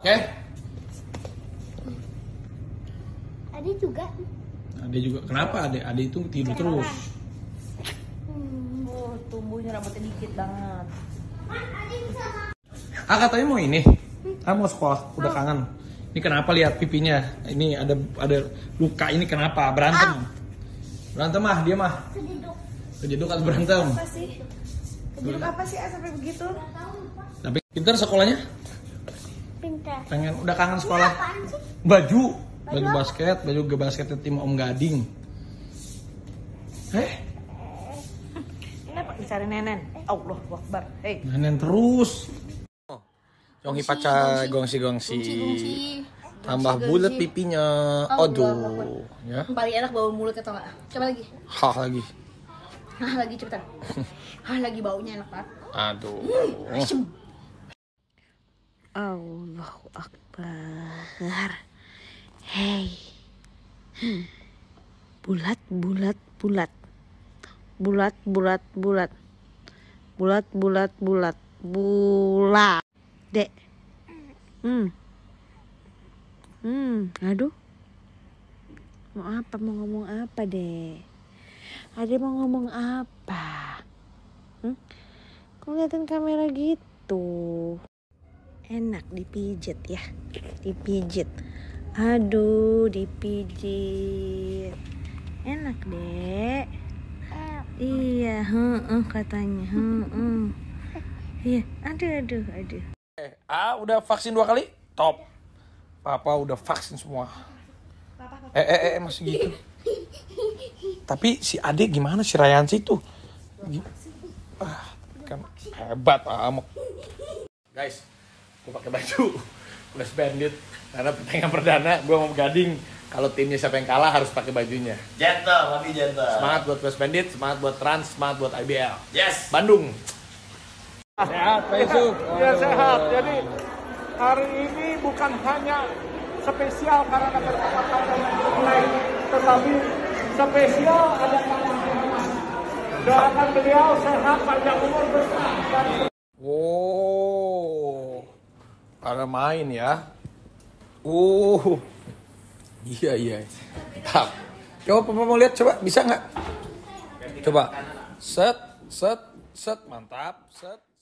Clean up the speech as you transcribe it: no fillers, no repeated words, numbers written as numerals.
Oke? Ade juga. Ade juga. Kenapa Ade? Ade itu tidur terus. Oh, tumbuhnya rambutnya dikit banget. Katanya mau ini. Mau sekolah, udah kangen. Ini kenapa lihat pipinya? Ini ada luka ini kenapa? Berantem. Berantem mah, dia mah. Kejeduk atau berantem? Apa sih? Kejeduk apa sih sampai begitu? Tapi pintar sekolahnya? Pintar. Udah kangen sekolah. Baju basket, baju basketnya tim Om Gading. Kenapa dicari nenen? Allah Akbar. Hei. Nenen terus. Yonghi pacar gongsi. Tambah bulat pipinya. Aduh, ya. Paling enak bau mulutnya, tau gak? Coba lagi. Lagi. Lagi cepetan. Lagi baunya enak banget. Aduh. Allahu Akbar. Hey. Bulat. Dek. Aduh. Mau ngomong apa, Dek? Ade mau ngomong apa? Kok ngeliatin kamera gitu? Enak dipijet ya, dipijit. Aduh, dipijit. Enak, Dek. Iya, katanya. Iya, aduh. Udah vaksin 2 kali? Top. Papa udah vaksin semua. Masih gitu. Tapi si Ade gimana, si Rayansi tuh? Kan hebat amok. Guys, gue pakai baju West Bandit karena pertandingan perdana gue mau Gading. Kalau timnya siapa yang kalah harus pakai bajunya. Gentle, lebih gentle. Semangat buat West Bandit, semangat buat Trans, semangat buat IBL. Yes. Bandung. Sehat, Pak Yusuf. Ya sehat. Jadi hari ini bukan hanya spesial karena ada pertempatan dan lain, tetapi spesial ada doakan beliau sehat, panjang umur, berkah. Wow, pada main ya. Iya. Mantap. Coba Papa mau lihat, coba bisa nggak? Coba. Set, mantap, set.